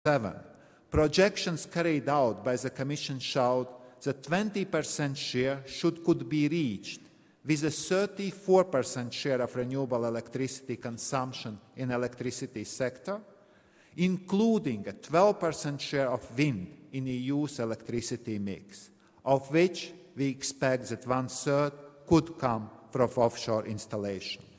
7. Projections carried out by the Commission showed that 20% share could be reached with a 34% share of renewable electricity consumption in the electricity sector, including a 12% share of wind in the EU's electricity mix, of which we expect that 1/3 could come from offshore installations.